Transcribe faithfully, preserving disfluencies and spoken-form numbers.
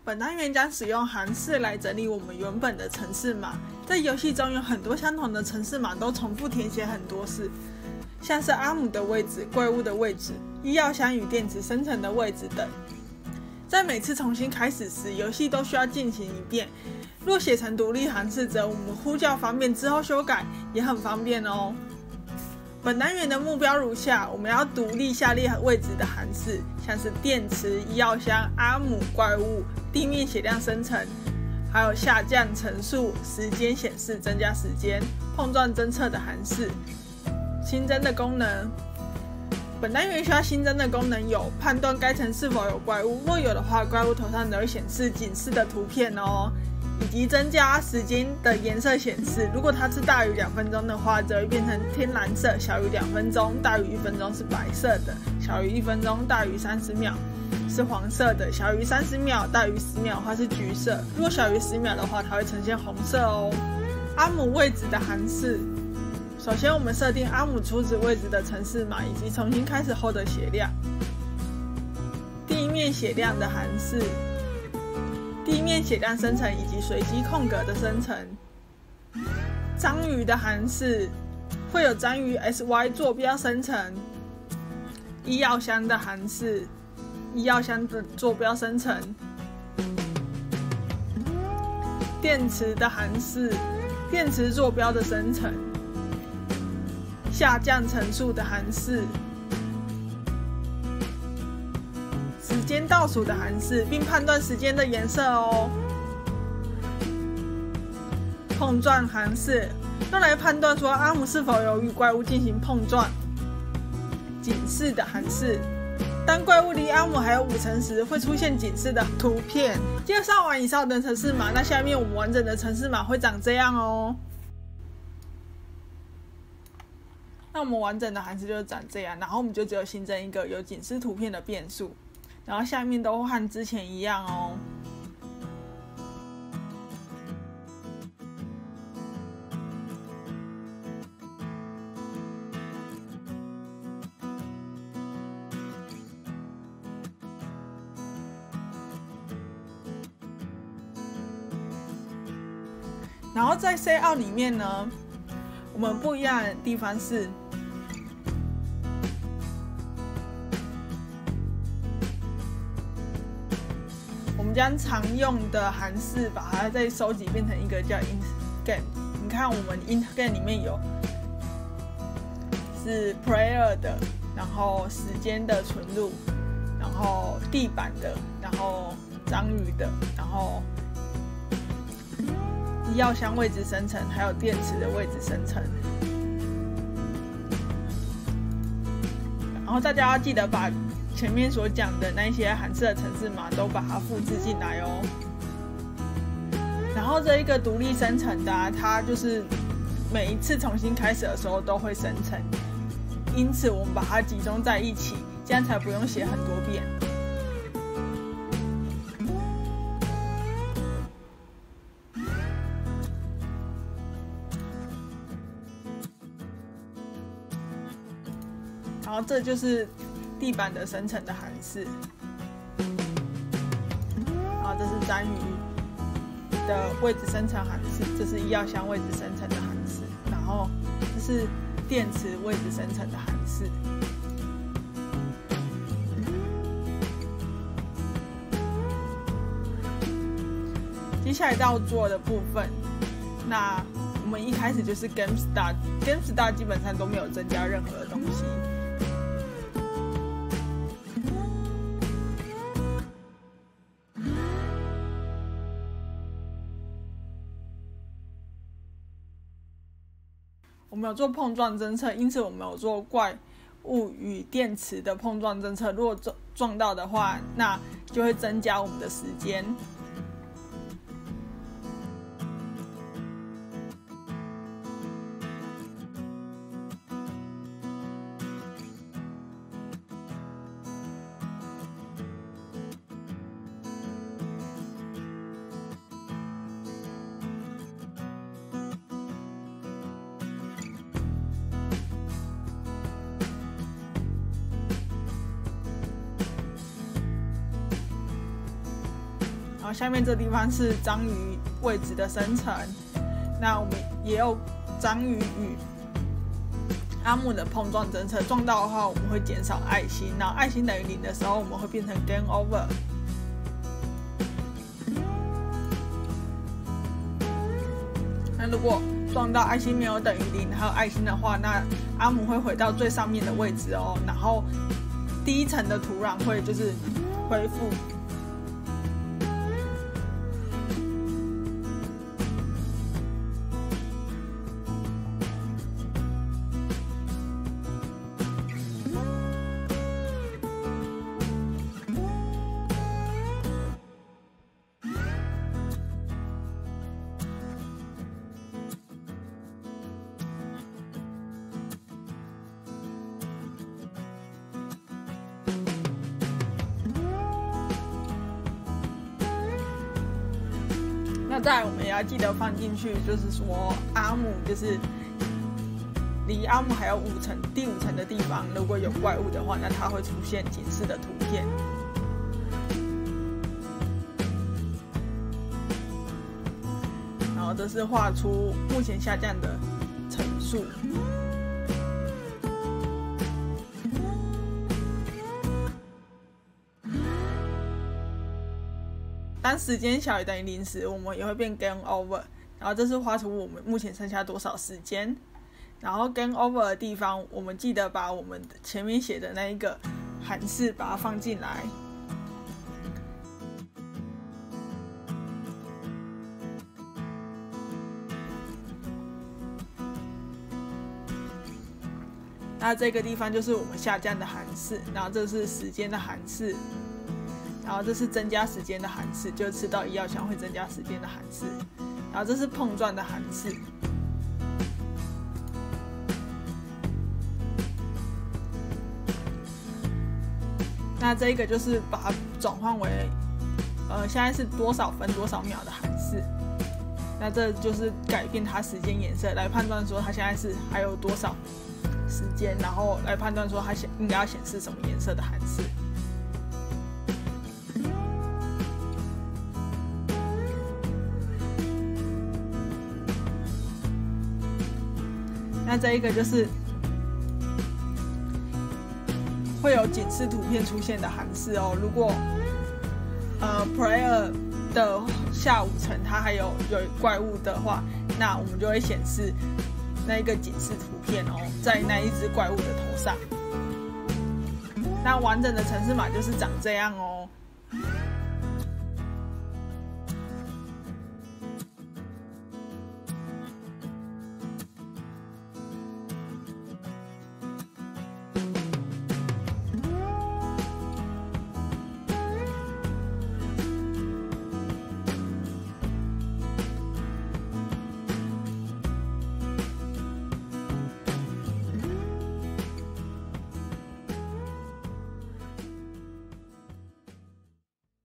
本单元将使用函式来整理我们原本的程式码。在游戏中有很多相同的程式码都重复填写很多次，像是阿姆的位置、怪物的位置、医药箱与电池生成的位置等。在每次重新开始时，游戏都需要进行一遍。若写成独立函式，则我们呼叫方便，之后修改也很方便哦。本单元的目标如下：我们要独立下列位置的函式，像是电池、医药箱、阿姆、怪物、地面血量生成，还有下降层数、时间显示、增加时间、碰撞侦测的函式。新增的功能，本单元需要新增的功能有：判断该层是否有怪物，若有的话，怪物头上都会显示警示的图片哦。以及增加时间的颜色显示，如果它是大于两分钟的话，则会变成天蓝色；小于两分钟，大于一分钟是白色的；小于一分钟，大于三十秒是黄色的；小于三十秒，大于十秒的话是橘色；如果小于十秒的话，它会呈现红色哦。阿姆位置的函式，首先我们设定阿姆初始位置的程式码以及重新开始后的血量。地面血量的函式。地面血量生成以及随机空格的生成。章鱼的函式会有章鱼 S Y 坐标生成。医药箱的函式，医药箱的坐标生成。电池的函式，电池坐标的生成。下降层数的函式。时间倒数的函式，并判断时间的颜色哦。碰撞函式用来判断说阿姆是否有与怪物进行碰撞。警示的函式，当怪物离阿姆还有五层时，会出现警示的图片。介绍完以上的程式码，那下面我们完整的程式码会长这样哦。那我们完整的函式就长这样，然后我们就只有新增一个有警示图片的变数。然后下面都和之前一样哦。然后在 C out 里面呢，我们不一样的地方是，我们将常用的函式把它再收集变成一个叫 int_game。你看，我们 int_game 里面有是 player 的，然后时间的存入，然后地板的，然后章鱼的，然后医药箱位置生成，还有电池的位置生成。然后大家要记得把前面所讲的那些函式的程式码都把它复制进来哦。然后这一个独立生成的、啊，它就是每一次重新开始的时候都会生成，因此我们把它集中在一起，这样才不用写很多遍。然后这就是地板的生成的函式，然后这是章鱼的位置生成函式，这是医药箱位置生成的函式，然后这是电池位置生成的函式。接下来到做的部分，那我们一开始就是 Game Start，Game Start 基本上都没有增加任何的东西。我们有做碰撞侦测，因此我们有做怪物与电池的碰撞侦测。如果撞到的话，那就会增加我们的时间。然然后下面这地方是章鱼位置的生成，那我们也有章鱼与阿姆的碰撞侦测，撞到的话我们会减少爱心，然后爱心等于零的时候我们会变成 game over。那如果撞到爱心没有等于零，还有爱心的话，那阿姆会回到最上面的位置哦，然后第一层的土壤会就是恢复。那再来我们也要记得放进去，就是说阿姆就是离阿姆还有五层第五层的地方，如果有怪物的话，那它会出现警示的图片。然后这是画出目前下降的层数。当时间小于等于零时，我们也会变 game over。然后这是画出我们目前剩下多少时间。然后 game over 的地方，我们记得把我们前面写的那一个函式把它放进来。那这个地方就是我们下降的函式，然后这是时间的函式。然后这是增加时间的函式，就是吃到医药箱会增加时间的函式。然后这是碰撞的函式。那这个就是把它转换为，呃，现在是多少分多少秒的函式。那这就是改变它时间颜色，来判断说它现在是还有多少时间，然后来判断说它应该要显示什么颜色的函式。那这一个就是会有警示图片出现的函式哦。如果呃 player 的下五层它还有有怪物的话，那我们就会显示那一个警示图片哦，在那一只怪物的头上。那完整的程式码就是长这样哦。